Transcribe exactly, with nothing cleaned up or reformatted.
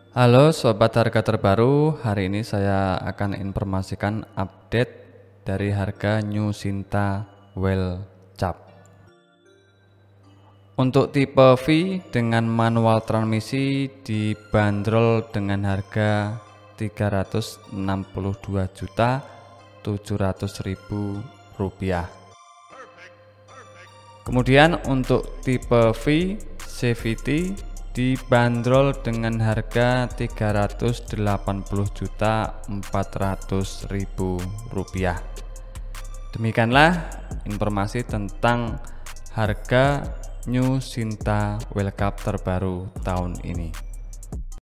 Halo sobat harga terbaru, hari ini saya akan informasikan update dari harga New Sinta Well Cap. Untuk tipe V dengan manual transmisi dibanderol dengan harga tiga ratus enam puluh dua juta tujuh ratus ribu rupiah. Kemudian untuk tipe V C V T dibanderol dengan harga tiga ratus delapan puluh juta empat ratus ribu rupiah. Demikianlah informasi tentang harga New Sinta Well Cap terbaru tahun ini.